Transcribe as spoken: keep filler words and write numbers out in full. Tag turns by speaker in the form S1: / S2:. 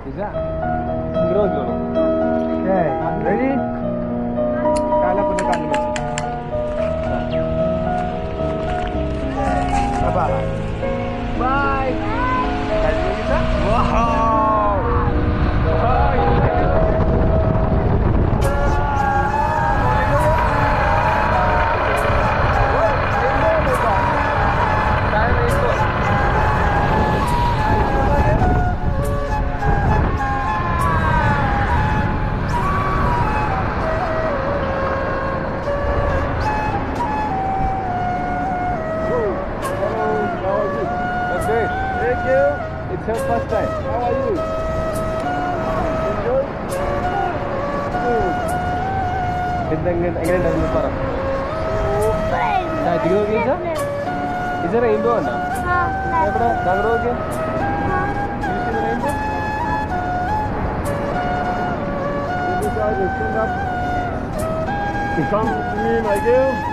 S1: Izza, grow dulu.
S2: Okay, ready? Kala ko na kami na. Apa? Bye. Kali dulu kita. Wow. Wow.
S1: Thank you. It's her first time.
S2: How are you? Enjoy? Good.
S1: Endangan eങ്ങനെ ഉണ്ടായിരുന്നു പറ. Nah, tiga lagi Izza? Izza rainbow ആണ്?
S3: हाँ.
S1: എവിടെ? ദാ നോക്കിയേ.
S3: हाँ.
S1: You see the rainbow?
S2: You guys stand up. Come to me, my girl.